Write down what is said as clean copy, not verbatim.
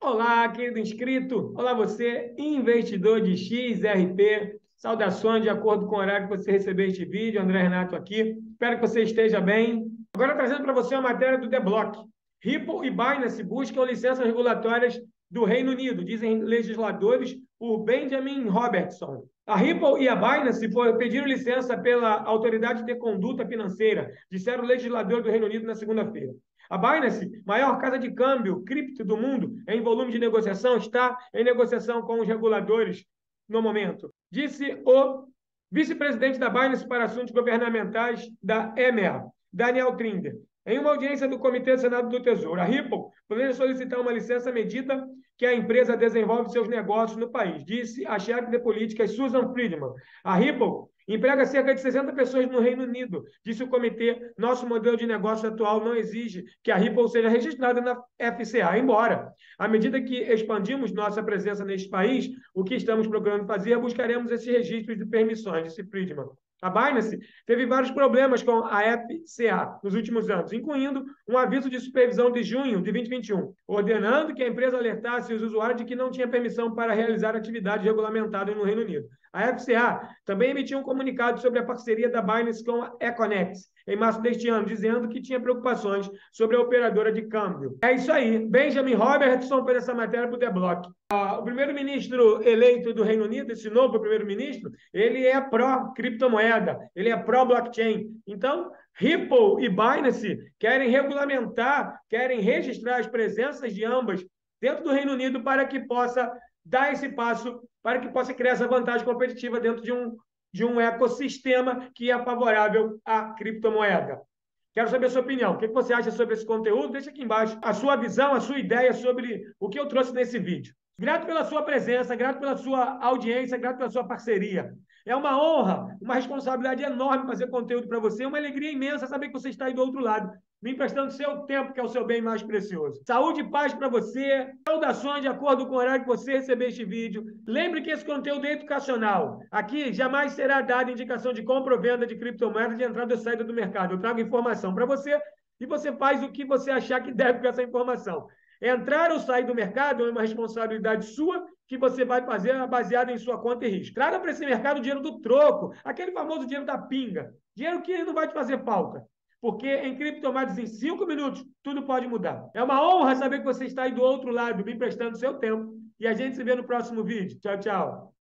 Olá, querido inscrito. Olá, você, investidor de XRP. Saudações de acordo com o horário que você recebeu este vídeo. André Renato aqui. Espero que você esteja bem. Agora trazendo para você uma matéria do The Block. Ripple e Binance buscam licenças regulatórias do Reino Unido, dizem legisladores por Benjamin Robertson. A Ripple e a Binance pediram licença pela Autoridade de Conduta Financeira, disseram legisladores do Reino Unido na segunda-feira. A Binance, maior casa de câmbio cripto do mundo em volume de negociação, está em negociação com os reguladores no momento, disse o vice-presidente da Binance para Assuntos Governamentais da EMEA, Daniel Trinder, em uma audiência do Comitê do Senado do Tesouro. A Ripple planeja solicitar uma licença à medida que a empresa desenvolve seus negócios no país, disse a chefe de políticas Susan Friedman. A Ripple emprega cerca de 60 pessoas no Reino Unido, disse o comitê. Nosso modelo de negócio atual não exige que a Ripple seja registrada na FCA, embora, à medida que expandimos nossa presença neste país, o que estamos procurando fazer é buscaremos esses registros de permissões, disse Friedman. A Binance teve vários problemas com a FCA nos últimos anos, incluindo um aviso de supervisão de junho de 2021, ordenando que a empresa alertasse os usuários de que não tinha permissão para realizar atividades regulamentadas no Reino Unido. A FCA também emitiu um comunicado sobre a parceria da Binance com a Econex em março deste ano, dizendo que tinha preocupações sobre a operadora de câmbio. É isso aí. Benjamin Robertson fez essa matéria para o The Block. O primeiro-ministro eleito do Reino Unido, esse novo primeiro-ministro, ele é pró-criptomoeda, ele é pró-blockchain. Então, Ripple e Binance querem regulamentar, querem registrar as presenças de ambas dentro do Reino Unido para que possa dar esse passo, para que possa criar essa vantagem competitiva dentro de um ecossistema que é favorável à criptomoeda. Quero saber a sua opinião. O que você acha sobre esse conteúdo? Deixa aqui embaixo a sua visão, a sua ideia sobre o que eu trouxe nesse vídeo. Grato pela sua presença, grato pela sua audiência, grato pela sua parceria. É uma honra, uma responsabilidade enorme fazer conteúdo para você, uma alegria imensa saber que você está aí do outro lado, me emprestando seu tempo, que é o seu bem mais precioso. Saúde e paz para você, saudações de acordo com o horário que você receber este vídeo. Lembre que esse conteúdo é educacional. Aqui jamais será dada indicação de compra ou venda de criptomoeda, de entrada ou saída do mercado. Eu trago informação para você e você faz o que você achar que deve com essa informação. Entrar ou sair do mercado é uma responsabilidade sua que você vai fazer baseada em sua conta e risco. Traga para esse mercado o dinheiro do troco, aquele famoso dinheiro da pinga, dinheiro que não vai te fazer falta. Porque em criptomoedas, em 5 minutos, tudo pode mudar. É uma honra saber que você está aí do outro lado, me emprestando seu tempo. E a gente se vê no próximo vídeo. Tchau, tchau.